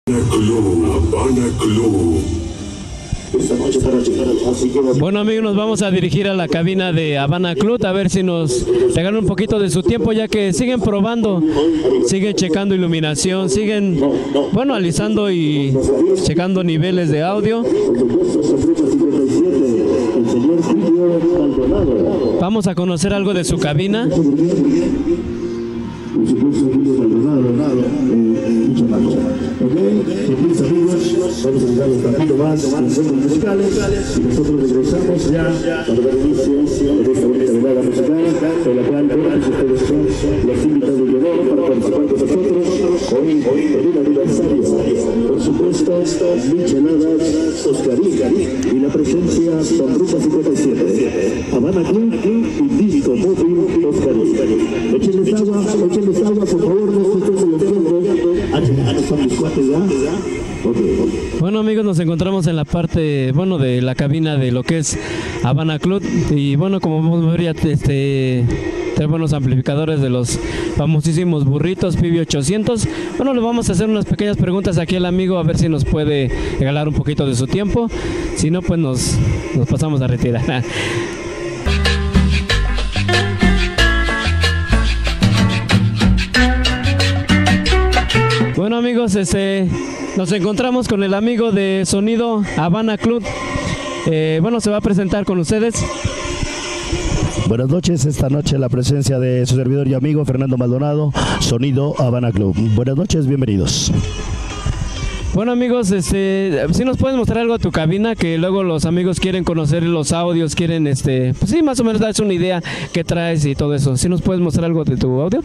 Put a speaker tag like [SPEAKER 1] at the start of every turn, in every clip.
[SPEAKER 1] Habana Club.
[SPEAKER 2] Bueno amigos, nos vamos a dirigir a la cabina de Habana Club a ver si nos regalan un poquito de su tiempo, ya que siguen probando, siguen checando iluminación, siguen, bueno, alisando y checando niveles de audio. Vamos a conocer algo de su cabina.
[SPEAKER 3] Mis amigos, vamos a entrar un ratito más en los musicales y nosotros regresamos ya para dar inicio de esta bonita velada musical en la cual todos ustedes son los invitados de honor para participar con nosotros hoy en un aniversario. Por supuesto, micheladas Oscarín y la presencia con Ruta 57, Habana Club y Disco Móvil Oscarín. Échenles agua, por favor, no se estén molestando.
[SPEAKER 2] Bueno amigos, nos encontramos en la parte, bueno, de la cabina de lo que es Habana Club y bueno, como vamos a ver ya tres buenos amplificadores de los famosísimos burritos Pibi 800. Bueno, le vamos a hacer unas pequeñas preguntas aquí al amigo a ver si nos puede regalar un poquito de su tiempo, si no pues nos pasamos a retirar. Bueno amigos, nos encontramos con el amigo de Sonido Habana Club. Bueno, se va a presentar con ustedes.
[SPEAKER 4] Buenas noches, esta noche la presencia de su servidor y amigo Fernando Maldonado, Sonido Habana Club. Buenas noches, bienvenidos.
[SPEAKER 2] Bueno amigos, si nos puedes mostrar algo a tu cabina, que luego los amigos quieren conocer los audios, quieren, pues sí, más o menos darse una idea qué traes y todo eso. ¿Sí nos puedes mostrar algo de tu audio?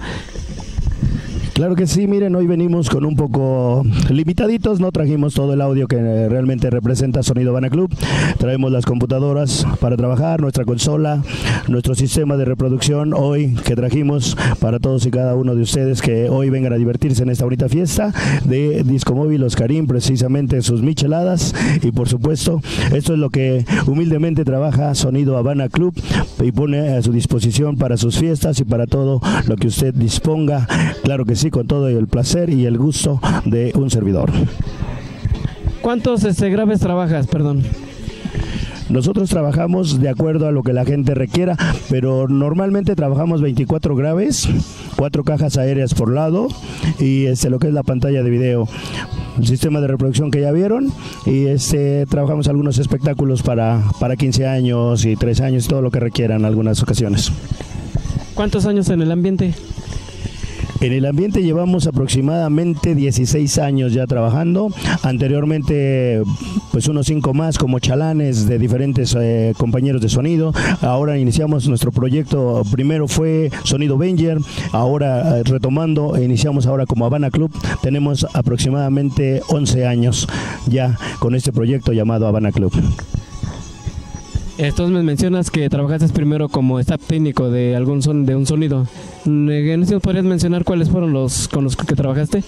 [SPEAKER 4] Claro que sí, miren, hoy venimos con un poco limitaditos, no trajimos todo el audio que realmente representa Sonido Habana Club. Traemos las computadoras para trabajar, nuestra consola, nuestro sistema de reproducción hoy que trajimos para todos y cada uno de ustedes que hoy vengan a divertirse en esta bonita fiesta de Disco Móvil Oscarín, precisamente sus micheladas y por supuesto, esto es lo que humildemente trabaja Sonido Habana Club y pone a su disposición para sus fiestas y para todo lo que usted disponga. Claro que sí, con todo el placer y el gusto de un servidor.
[SPEAKER 2] ¿Cuántos graves trabajas, perdón?
[SPEAKER 4] Nosotros trabajamos de acuerdo a lo que la gente requiera, pero normalmente trabajamos 24 graves, 4 cajas aéreas por lado y lo que es la pantalla de video, el sistema de reproducción que ya vieron y trabajamos algunos espectáculos para 15 años y 3 años, todo lo que requieran en algunas ocasiones.
[SPEAKER 2] ¿Cuántos años en el ambiente?
[SPEAKER 4] En el ambiente llevamos aproximadamente 16 años ya trabajando, anteriormente pues unos 5 más como chalanes de diferentes compañeros de sonido. Ahora iniciamos nuestro proyecto, primero fue Sonido Venger, ahora retomando, iniciamos ahora como Habana Club, tenemos aproximadamente 11 años ya con este proyecto llamado Habana Club.
[SPEAKER 2] Entonces me mencionas que trabajaste primero como staff técnico de de un sonido. ¿Nos podrías mencionar cuáles fueron los con los que trabajaste?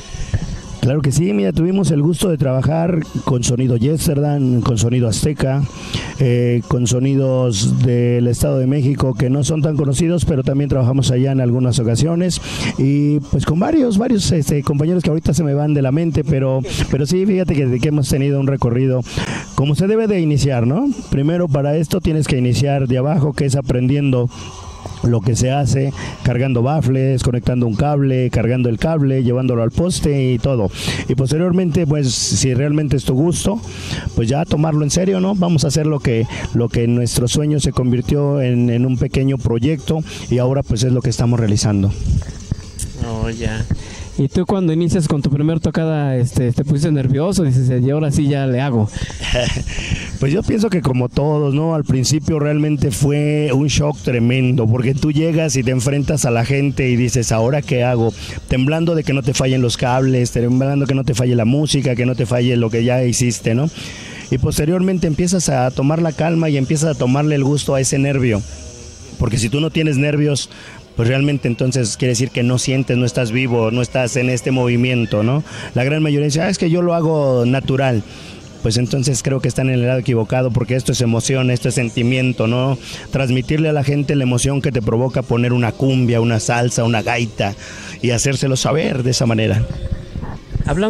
[SPEAKER 4] Claro que sí, mira, tuvimos el gusto de trabajar con Sonido Yesterdan, con Sonido Azteca, con sonidos del Estado de México que no son tan conocidos, pero también trabajamos allá en algunas ocasiones y pues con varios compañeros que ahorita se me van de la mente, pero sí, fíjate que hemos tenido un recorrido como se debe de iniciar, ¿no? Primero para esto tienes que iniciar de abajo, que es aprendiendo lo que se hace, cargando baffles, conectando un cable, cargando el cable, llevándolo al poste y todo. Y posteriormente, pues si realmente es tu gusto, pues ya tomarlo en serio, ¿no? Vamos a hacer lo que nuestro sueño se convirtió en un pequeño proyecto y ahora pues es lo que estamos realizando.
[SPEAKER 2] Oh, ya. ¿Y tú cuando inicias con tu primer tocada te pusiste nervioso? Dices, y ahora sí ya le hago.
[SPEAKER 4] Pues yo pienso que como todos, ¿no? Al principio realmente fue un shock tremendo, porque tú llegas y te enfrentas a la gente y dices, ¿ahora qué hago? Temblando de que no te fallen los cables, temblando que no te falle la música, que no te falle lo que ya hiciste, ¿no? Y posteriormente empiezas a tomar la calma y empiezas a tomarle el gusto a ese nervio, porque si tú no tienes nervios, pues realmente entonces quiere decir que no sientes, no estás vivo, no estás en este movimiento, ¿no? La gran mayoría dice, es que yo lo hago natural. Pues entonces creo que están en el lado equivocado, porque esto es emoción, esto es sentimiento, ¿no? Transmitirle a la gente la emoción que te provoca poner una cumbia, una salsa, una gaita y hacérselo saber de esa manera.
[SPEAKER 2] Hablando de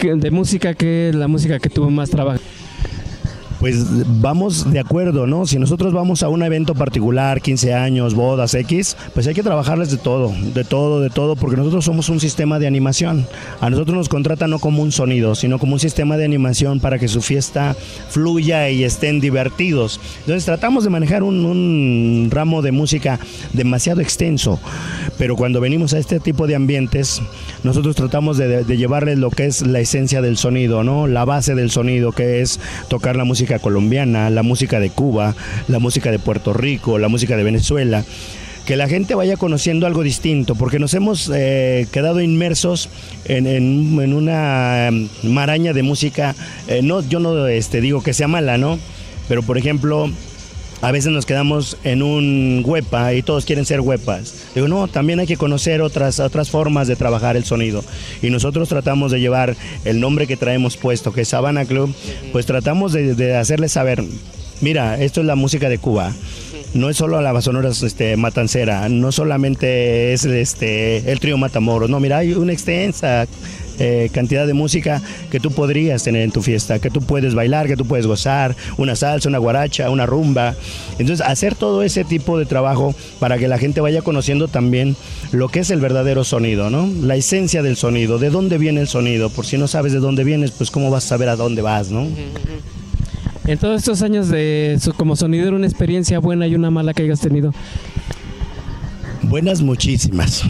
[SPEAKER 2] de música, ¿qué es la música que tú más trabajas?
[SPEAKER 4] Pues vamos de acuerdo, ¿no? Si nosotros vamos a un evento particular, 15 años, bodas, X, pues hay que trabajarles de todo, porque nosotros somos un sistema de animación. A nosotros nos contratan no como un sonido, sino como un sistema de animación para que su fiesta fluya y estén divertidos. Entonces tratamos de manejar un ramo de música demasiado extenso, pero cuando venimos a este tipo de ambientes, nosotros tratamos de llevarles lo que es la esencia del sonido, ¿no? La base del sonido, que es tocar la música colombiana, la música de Cuba, la música de Puerto Rico, la música de Venezuela, que la gente vaya conociendo algo distinto, porque nos hemos quedado inmersos en una maraña de música. Yo no digo que sea mala, ¿no? Pero por ejemplo, a veces nos quedamos en un huepa y todos quieren ser huepas. Digo, no, también hay que conocer otras formas de trabajar el sonido. Y nosotros tratamos de llevar el nombre que traemos puesto, que es Habana Club, pues tratamos de hacerles saber, mira, esto es la música de Cuba. No es solo la Sonora Matancera, no solamente es el trío Matamoros, no, mira, hay una extensa cantidad de música que tú podrías tener en tu fiesta, que tú puedes bailar, que tú puedes gozar, una salsa, una guaracha, una rumba. Entonces, hacer todo ese tipo de trabajo para que la gente vaya conociendo también lo que es el verdadero sonido, ¿no? La esencia del sonido, de dónde viene el sonido. Por si no sabes de dónde vienes, pues cómo vas a saber a dónde vas, ¿no?
[SPEAKER 2] En todos estos años como sonidero, una experiencia buena y una mala que hayas tenido.
[SPEAKER 4] Buenas, muchísimas.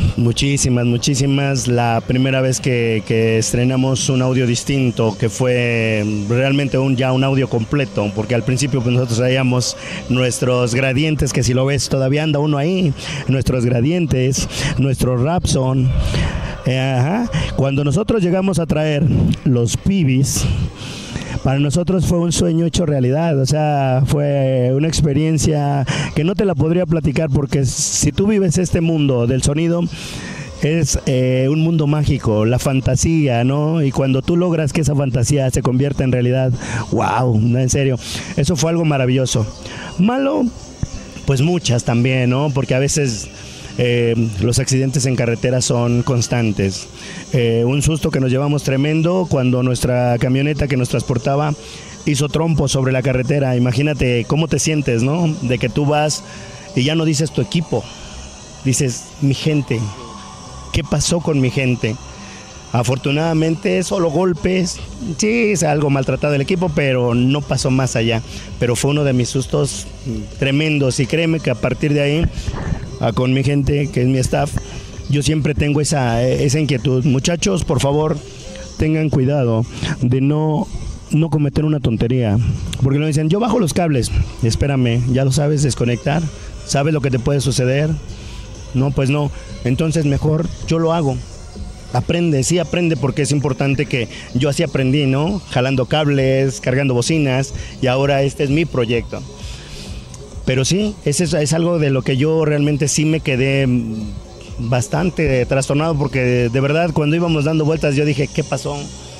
[SPEAKER 4] La primera vez que estrenamos un audio distinto, que fue realmente ya un audio completo, porque al principio pues nosotros traíamos nuestros gradientes, que si lo ves todavía anda uno ahí, nuestros gradientes, nuestro Rapson. Cuando nosotros llegamos a traer los Pibis, para nosotros fue un sueño hecho realidad, o sea, fue una experiencia que no te la podría platicar, porque si tú vives este mundo del sonido, es un mundo mágico, la fantasía, ¿no? Y cuando tú logras que esa fantasía se convierta en realidad, wow, en serio, eso fue algo maravilloso. Malo, pues muchas también, ¿no? Porque a veces los accidentes en carretera son constantes. Un susto que nos llevamos tremendo cuando nuestra camioneta que nos transportaba hizo trompo sobre la carretera. Imagínate cómo te sientes, ¿no? De que tú vas y ya no dices tu equipo, dices mi gente. ¿Qué pasó con mi gente? Afortunadamente solo golpes, sí, es algo maltratado el equipo, pero no pasó más allá. Pero fue uno de mis sustos tremendos, y créeme que a partir de ahí, con mi gente, que es mi staff, yo siempre tengo esa inquietud. Muchachos, por favor, tengan cuidado de no cometer una tontería, porque nos dicen, yo bajo los cables. Espérame, ¿ya lo sabes desconectar? ¿Sabes lo que te puede suceder? No, pues no. Entonces mejor yo lo hago. Aprende, sí aprende, porque es importante. Que yo así aprendí, ¿no? Jalando cables, cargando bocinas, y ahora este es mi proyecto. Pero sí, es algo de lo que yo realmente sí me quedé bastante trastornado, porque de verdad cuando íbamos dando vueltas yo dije, ¿qué pasó?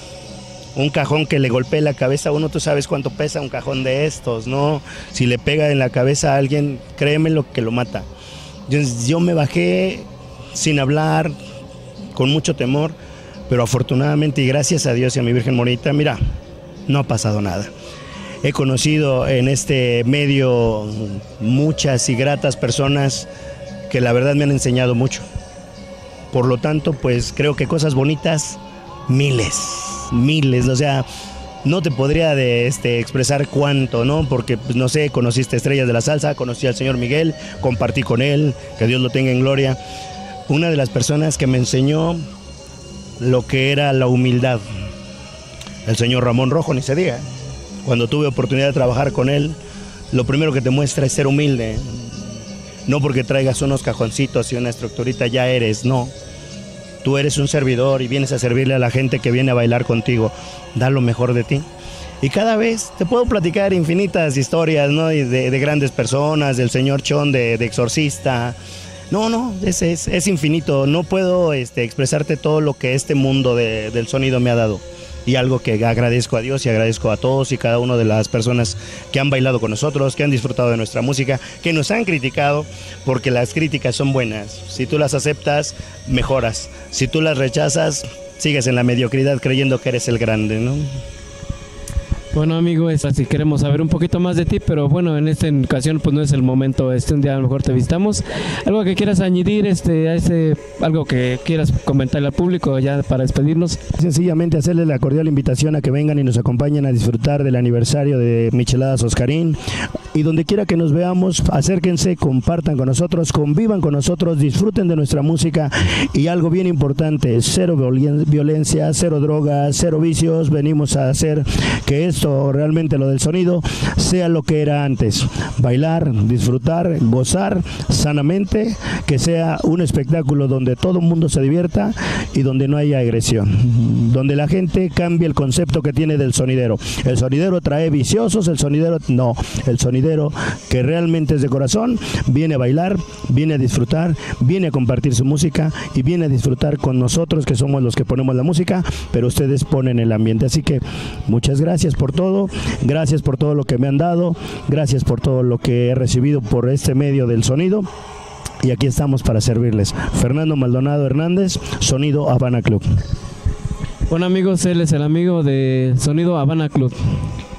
[SPEAKER 4] Un cajón que le golpee la cabeza a uno, tú sabes cuánto pesa un cajón de estos, ¿no? Si le pega en la cabeza a alguien, créeme lo que lo mata. Yo me bajé sin hablar, con mucho temor, pero afortunadamente y gracias a Dios y a mi Virgen Morita, mira, no ha pasado nada. He conocido en este medio muchas y gratas personas que la verdad me han enseñado mucho. Por lo tanto, pues creo que cosas bonitas, miles, o sea, no te podría expresar cuánto, ¿no? Porque, pues, no sé, conociste estrellas de la salsa, conocí al señor Miguel, compartí con él, que Dios lo tenga en gloria. Una de las personas que me enseñó lo que era la humildad, el señor Ramón Rojo, ni se diga. Cuando tuve oportunidad de trabajar con él, lo primero que te muestra es ser humilde. No porque traigas unos cajoncitos y una estructurita ya eres, no. Tú eres un servidor y vienes a servirle a la gente que viene a bailar contigo. Da lo mejor de ti. Y cada vez te puedo platicar infinitas historias, ¿no? De grandes personas, del señor Chon, de exorcista. No, es infinito. No puedo expresarte todo lo que este mundo del sonido me ha dado. Y algo que agradezco a Dios y agradezco a todos y cada una de las personas que han bailado con nosotros, que han disfrutado de nuestra música, que nos han criticado, porque las críticas son buenas. Si tú las aceptas, mejoras. Si tú las rechazas, sigues en la mediocridad creyendo que eres el grande, ¿no?
[SPEAKER 2] Bueno, amigo, así queremos saber un poquito más de ti, pero bueno, en esta ocasión pues no es el momento, un día a lo mejor te visitamos. Algo que quieras añadir, algo que quieras comentarle al público ya para despedirnos.
[SPEAKER 4] Sencillamente hacerles la cordial invitación a que vengan y nos acompañen a disfrutar del aniversario de Micheladas Oscarín. Y donde quiera que nos veamos, acérquense, compartan con nosotros, convivan con nosotros, disfruten de nuestra música y algo bien importante, cero violencia, cero drogas, cero vicios. Venimos a hacer que esto, realmente lo del sonido, sea lo que era antes. Bailar, disfrutar, gozar sanamente, que sea un espectáculo donde todo el mundo se divierta y donde no haya agresión. Donde la gente cambie el concepto que tiene del sonidero. El sonidero trae viciosos, el sonidero no. El sonidero que realmente es de corazón, viene a bailar, viene a disfrutar, viene a compartir su música y viene a disfrutar con nosotros que somos los que ponemos la música, pero ustedes ponen el ambiente. Así que muchas gracias por todo, gracias por todo lo que me han dado, gracias por todo lo que he recibido por este medio del sonido. Y aquí estamos para servirles. Fernando Maldonado Hernández, Sonido Habana Club.
[SPEAKER 2] Bueno, amigos, él es el amigo de Sonido Habana Club.